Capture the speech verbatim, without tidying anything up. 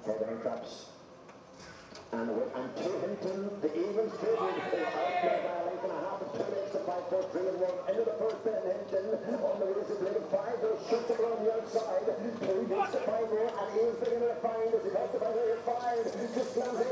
for the traps. And, and two Hinton, the Evans Cable is outplayed by a length and a half and two minutes to five, four, three, and one. Into the first bit, Hinton on the race of leading five. Those shoots it around the outside. Two beats to five more, and Eve's beginning to find as he talks about here five. Just slams it